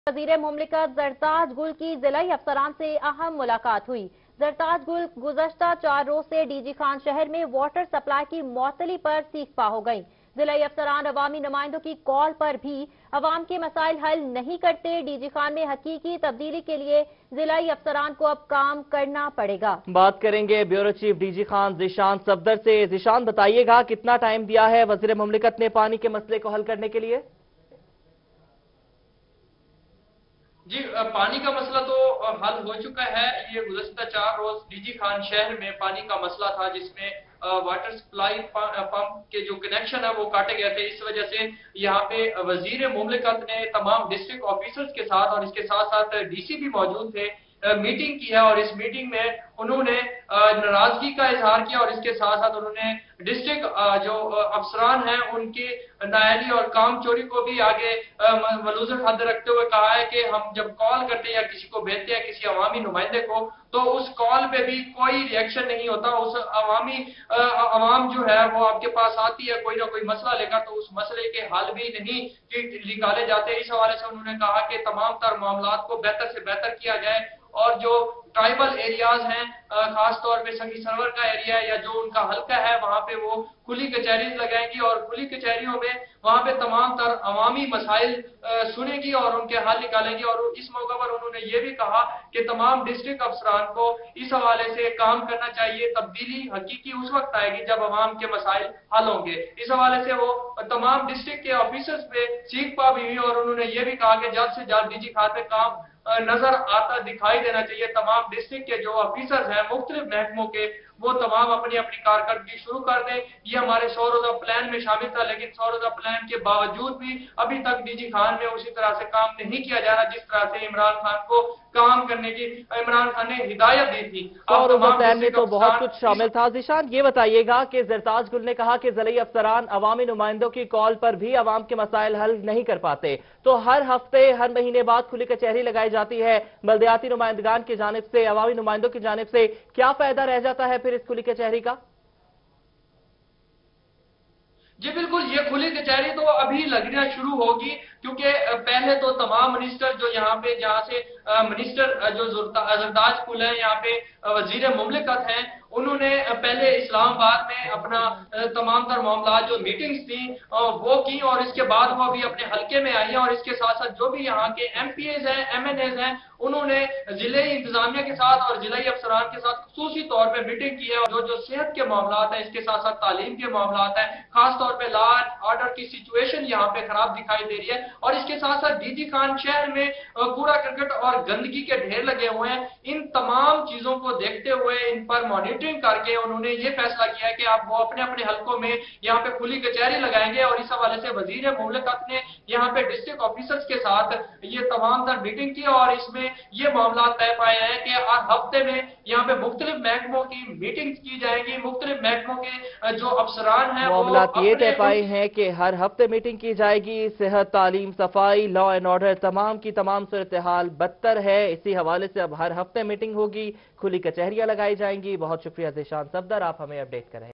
वज़ीर मुमलिकत जरताज गुल की जिलाई अफसरान से अहम मुलाकात हुई। जरताज गुल गुज़श्ता 4 रोज से डीजी खान शहर में वाटर सप्लाई की मअतली पर सीखपा हो गई। जिलाई अफसरान अवामी नुमाइंदों की कॉल पर भी अवाम के मसाइल हल नहीं करते। डीजी खान में हकीकी तब्दीली के लिए जिलाई अफसरान को अब काम करना पड़ेगा। बात करेंगे bureau chief DG Khan Zeeshan Safdar से। ज़ीशान, बताइएगा कितना टाइम दिया है वज़ीर मुमलिकत ने पानी के मसले को हल करने के लिए? जी, पानी का मसला तो हल हो चुका है। ये गुज़श्ता 4 रोज डीजी खान शहर में पानी का मसला था, जिसमें वाटर सप्लाई पंप के जो कनेक्शन है वो काटे गए थे। इस वजह से यहाँ पे वजीर मुमलिकत ने तमाम डिस्ट्रिक्ट ऑफिसर्स के साथ और इसके साथ साथ डीसी भी मौजूद थे, मीटिंग की है। और इस मीटिंग में उन्होंने नाराजगी का इजहार किया और इसके साथ साथ उन्होंने डिस्ट्रिक्ट जो अफसरान हैं उनकी नाअहली और काम चोरी को भी आगे मलूज़ हद रखते हुए कहा है कि हम जब कॉल करते हैं या किसी को भेजते हैं, किसी अवामी नुमाइंदे को, तो उस कॉल पे भी कोई रिएक्शन नहीं होता। उस अवाम जो है वो आपके पास आती है कोई ना कोई मसला लेकर, तो उस मसले के हल भी नहीं निकाले जाते। इस हवाले से उन्होंने कहा कि तमाम तर मामलात को बेहतर से बेहतर किया जाए और जो ट्राइबल एरियाज हैं, खास तौर पे संगी सरवर का एरिया है या जो उनका हल्का है, वहां पे वो खुली कचहरीज लगाएंगी और खुली कचहरियों में वहां पे तमाम तर अवामी मसाइल सुनेगी और उनके हल निकालेंगी। और इस मौके पर उन्होंने ये भी कहा कि तमाम डिस्ट्रिक्ट अफसरान को इस हवाले से काम करना चाहिए। तब्दीली हकीकी उस वक्त आएगी जब अवाम के मसाइल हल होंगे। इस हवाले से वो तमाम डिस्ट्रिक्ट के ऑफिसर्स पे सीख पा भी हुई और उन्होंने ये भी कहा कि जल्द से जल्द डीजी खान पे काम नजर आता दिखाई देना चाहिए। तमाम डिस्ट्रिक्ट के जो ऑफिसर्स हैं मुख्तलिफ महकमों के, वो तमाम अपनी अपनी कारकर्दगी शुरू कर दें। ये हमारे 100 रोजा प्लान में शामिल था, लेकिन 100 रोजा प्लान के बावजूद भी अभी तक डीजी खान में उसी तरह से काम नहीं किया जा रहा जिस तरह से इमरान खान को काम करने की इमरान खान ने हिदायत दी थी। 100 रोजा प्लान में तो बहुत कुछ शामिल था। ज़ीशान, ये बताइएगा कि जरताज गुल ने कहा कि जिलाई अफसरान अवामी नुमाइंदों की कॉल पर भी अवाम के मसाइल हल नहीं कर पाते, तो हर हफ्ते हर महीने बाद खुली कचहरी लगाई जाती है बल्दियाती नुमाइंदगान की जानिब से, अवामी नुमाइंदों की जानिब से, क्या फायदा रह जाता है फिर इस खुली कचहरी का? जी बिल्कुल, ये खुली कचहरी तो अभी लगना शुरू होगी, क्योंकि पहले तो तमाम मिनिस्टर जो यहाँ पे, जहाँ से मिनिस्टर जो जरताज गुल है, यहाँ पे वजीर मुमलिकत हैं, उन्होंने पहले इस्लामाबाद में अपना तमाम तर मामला जो मीटिंग्स थी वो की और इसके बाद वो अभी अपने हल्के में आई है। और इसके साथ साथ जो भी यहाँ के एमपीएज हैं, एमएनएज हैं, उन्होंने जिले इंतजामिया के साथ और जिलाई अफसरान के साथ खुसूसी तौर पे मीटिंग की है। और जो सेहत के मामला है, इसके साथ साथ तालीम के मामला है, खास तौर पे लॉ एंड ऑर्डर की सिचुएशन यहाँ पे खराब दिखाई दे रही है। और इसके साथ साथ डीजी खान शहर में कूड़ा करकट और गंदगी के ढेर लगे हुए हैं। इन तमाम चीजों को देखते हुए इन पर मॉनिटरिंग करके उन्होंने ये फैसला किया है कि आप वो अपने अपने हलकों में यहाँ पे खुली कचहरी लगाएंगे। और इस हवाले से वजीर मुमलिकत ने यहाँ पे डिस्ट्रिक्ट ऑफिसर्स के साथ ये तमाम तर मीटिंग की और इसमें ये मामला तय पाए हैं कि हर हफ्ते में यहाँ पे मुख्तलिफ महकमों की मीटिंग की जाएगी। मुख्तलिफ महकमों के जो अफसरान हैं मामला ये तय पाए हैं कि हर हफ्ते मीटिंग की जाएगी। सेहत, तालीम, सफाई, लॉ एंड ऑर्डर, तमाम की तमाम सूरत हाल बदतर है। इसी हवाले से अब हर हफ्ते मीटिंग होगी, खुली कचहरियां लगाई जाएंगी। बहुत शुक्रिया ज़ीशान सफदर, आप हमें अपडेट करें।